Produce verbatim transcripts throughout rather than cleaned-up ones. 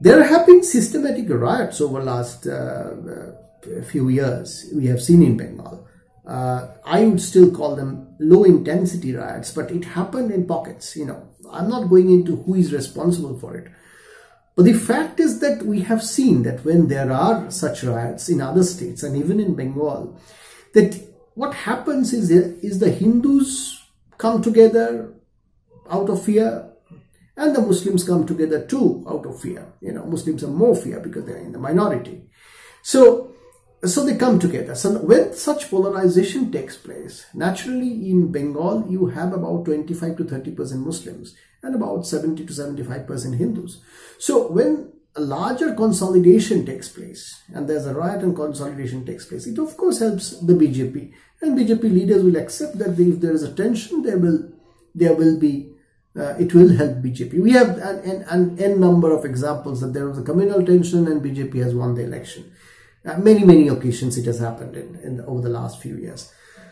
There have been systematic riots over the last uh, uh, few years we have seen in Bengal. Uh, I would still call them low intensity riots, but it happened in pockets. You know, I'm not going into who is responsible for it. But the fact is that we have seen that when there are such riots in other states and even in Bengal, that what happens is, is the Hindus come together out of fear and the Muslims come together too out of fear. You know, Muslims are more fear because they're in the minority. So, so they come together. So when such polarization takes place, naturally in Bengal, you have about twenty-five to thirty percent Muslims and about seventy to seventy-five percent Hindus. So when a larger consolidation takes place and there's a riot and consolidation takes place, it of course helps the B J P, and B J P leaders will accept that if there is a tension, there will, there will be, uh, it will help B J P. We have an, an, an n number of examples that there was a communal tension and B J P has won the election. Uh, many, many occasions it has happened in, in the, over the last few years.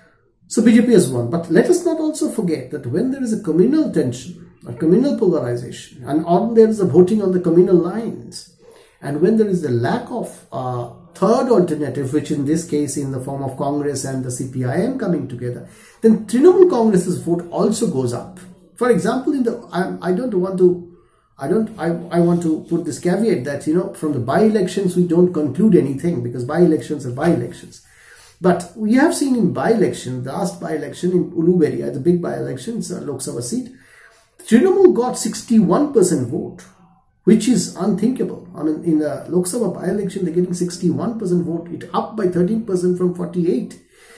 So B J P has won. But let us not also forget that when there is a communal tension, a communal polarization, and or there is a voting on the communal lines, and when there is a lack of uh, third alternative, which in this case in the form of Congress and the C P I M coming together, then Trinamool Congress's vote also goes up. For example, in the I, I don't want to I don't I, I want to put this caveat that, you know, from the by-elections we don't conclude anything, because by-elections are by-elections. But we have seen in by-election, the last by-election in Uluberi, the big by-election, it's a Lok Sabha seat, Trinamool got sixty-one percent vote, which is unthinkable. I mean, in the Lok Sabha by-election, they're getting sixty-one percent vote. It up by thirteen percent from forty-eight.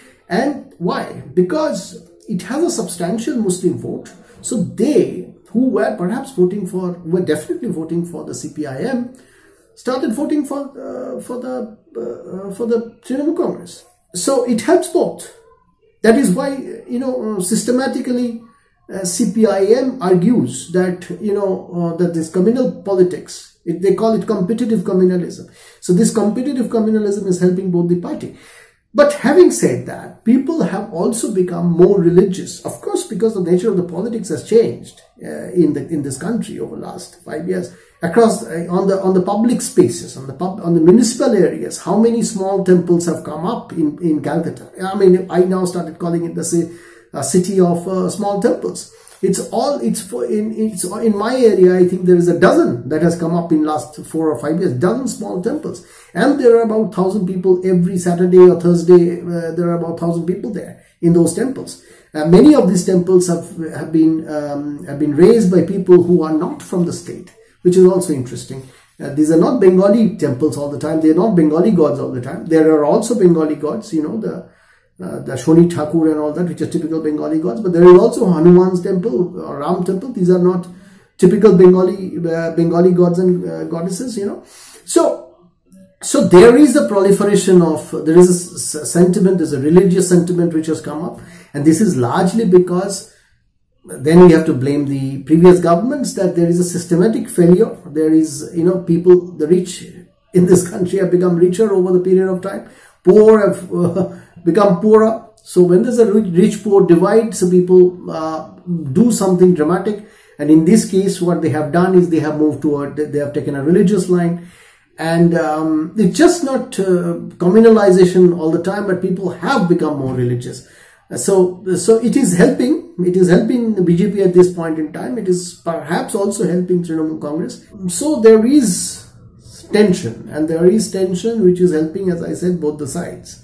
And why? Because it has a substantial Muslim vote. So they, who were perhaps voting for, were definitely voting for the C P I M, started voting for uh, for the uh, for the Trinamool Congress. So it helps both. That is why, you know, systematically, Uh, C P I M argues that, you know, uh, that this communal politics, it, they call it competitive communalism. So this competitive communalism is helping both the party. But having said that, people have also become more religious, of course, because the nature of the politics has changed uh, in the in this country over the last five years. Across uh, on the on the public spaces, on the pub, on the municipal areas, how many small temples have come up in in Calcutta? I mean, I now started calling it the say. A city of uh, small temples. It's all, it's for, in, it's in my area, I think there is a dozen that has come up in last four or five years, dozen small temples. And there are about thousand people every Saturday or Thursday, uh, there are about thousand people there in those temples. Uh, many of these temples have, have been, um, have been raised by people who are not from the state, which is also interesting. Uh, these are not Bengali temples all the time. They are not Bengali gods all the time. There are also Bengali gods, you know, the Uh, the Shoni Thakur and all that, which are typical Bengali gods. But there is also Hanuman's temple or Ram temple. These are not typical Bengali uh, Bengali gods and uh, goddesses, you know. So, so there is a proliferation of, there is a sentiment, there's a religious sentiment which has come up. And this is largely because then we have to blame the previous governments, that there is a systematic failure. There is, you know, people, the rich in this country have become richer over the period of time. Poor have uh, become poorer. So when there's a rich-poor divide, so people uh, do something dramatic. And in this case, what they have done is they have moved toward, they have taken a religious line. And um, it's just not uh, communalization all the time, but people have become more religious. So, so it is helping, it is helping the B J P at this point in time. It is perhaps also helping Trinamool Congress. So there is tension, and there is tension which is helping, as I said, both the sides.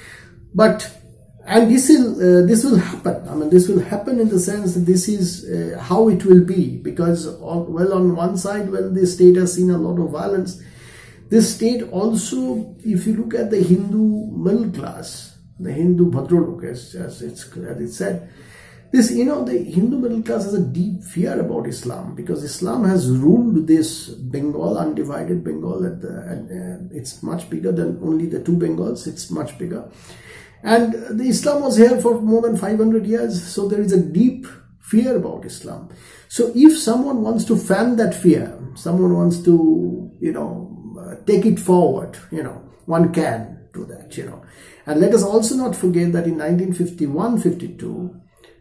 But, and this will, uh, this will happen. I mean, this will happen in the sense that this is uh, how it will be, because, on, well, on one side, when the state has seen a lot of violence, this state also, if you look at the Hindu middle class, the Hindu Bhadrolok, as, as it's as it's said, this, you know, the Hindu middle class has a deep fear about Islam, because Islam has ruled this Bengal, undivided Bengal. At the, at, uh, it's much bigger than only the two Bengals. It's much bigger. And the Islam was here for more than five hundred years. So there is a deep fear about Islam. So if someone wants to fan that fear, someone wants to, you know, uh, take it forward, you know, one can do that, you know. And let us also not forget that in nineteen fifty-one fifty-two,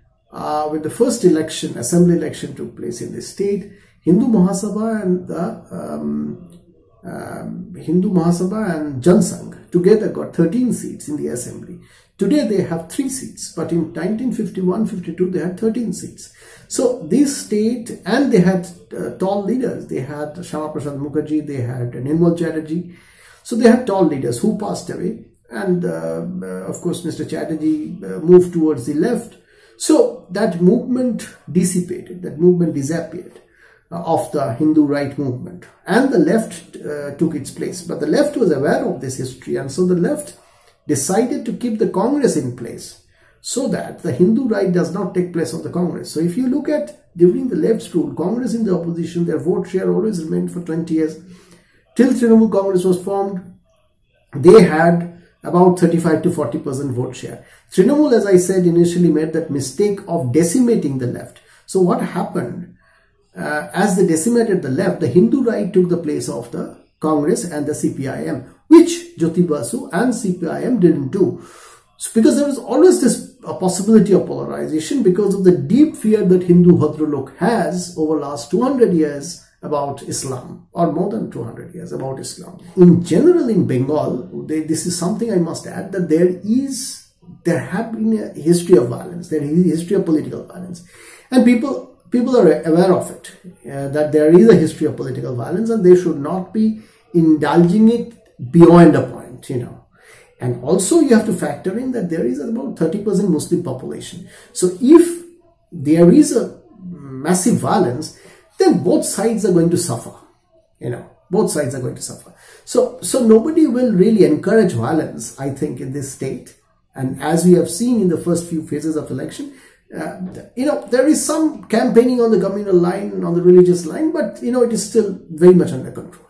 Uh, when the first election, assembly election took place in the state, Hindu Mahasabha and the um, um, Hindu Mahasabha and Jansangh together got thirteen seats in the assembly. Today they have three seats, but in nineteen fifty-one fifty-two they had thirteen seats. So this state, and they had uh, tall leaders. They had Shyama Prasad Mukherjee, they had Nirmal Chatterjee. So they had tall leaders who passed away. And uh, uh, of course Mister Chatterjee uh, moved towards the left. So that movement dissipated, that movement disappeared uh, of the Hindu right movement. And the left uh, took its place. But the left was aware of this history, and so the left decided to keep the Congress in place so that the Hindu right does not take place of the Congress. So if you look at during the left's rule, Congress in the opposition, their vote share always remained for twenty years. Till Trinamool Congress was formed, they had about thirty-five to forty percent vote share. Trinamool, as I said, initially made that mistake of decimating the left. So what happened? Uh, as they decimated the left, the Hindu right took the place of the Congress and the C P I M, which Jyoti Basu and C P I M didn't do. So because there was always this a possibility of polarization because of the deep fear that Hindu Bhadralok has over last two hundred years about Islam, or more than two hundred years about Islam. In general, in Bengal, they, this is something I must add, that there is, there have been a history of violence, there is a history of political violence, and people people are aware of it, uh, that there is a history of political violence, and they should not be indulging it beyond a point, you know. And also you have to factor in that there is about thirty percent Muslim population. So if there is a massive violence, then both sides are going to suffer, you know, both sides are going to suffer. So, so nobody will really encourage violence, I think, in this state. And as we have seen in the first few phases of election, uh, you know, there is some campaigning on the communal line, on the religious line, but, you know, it is still very much under control.